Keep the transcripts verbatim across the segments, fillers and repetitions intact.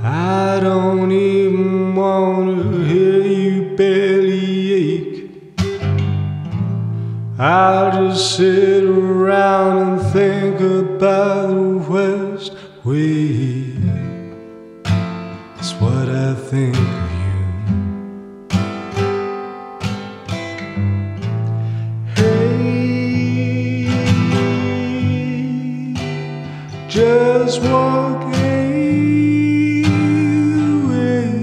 I don't even want to hear you bellyache. I'll just sit around and think about the Westway. That's what I think of you. Hey, just walking away.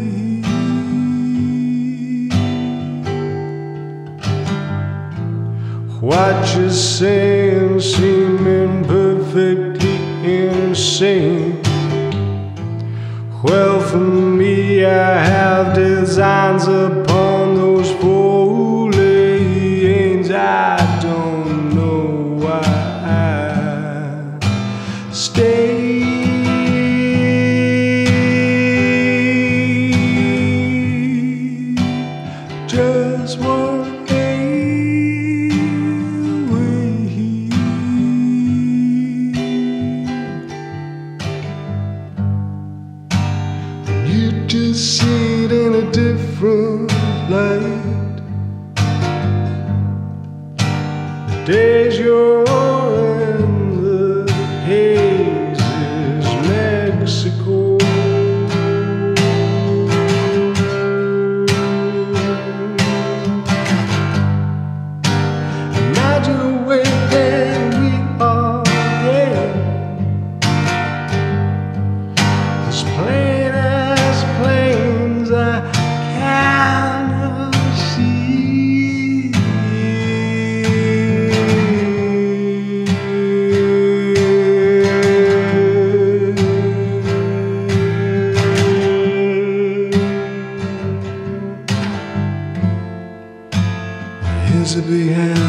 What you're saying seeming perfectly insane. Well, for me, I have designs upon those four lanes. I don't know why I stay. Just walking away. You just see it in a different light. The days you're in the haze is Mexico. Imagine the way that we are, yeah. This plain as plains I cannot see. Here's a big hand